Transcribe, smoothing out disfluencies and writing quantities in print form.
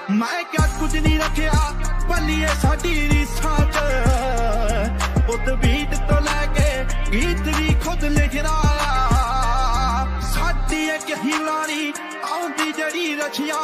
मैं क्या कुछ नहीं रखिया बलिए साडी रीसां च उत बीट तो लैके गीत भी खुद लिखना साडी एक ही लानी आउंदी जड़ी रचिया।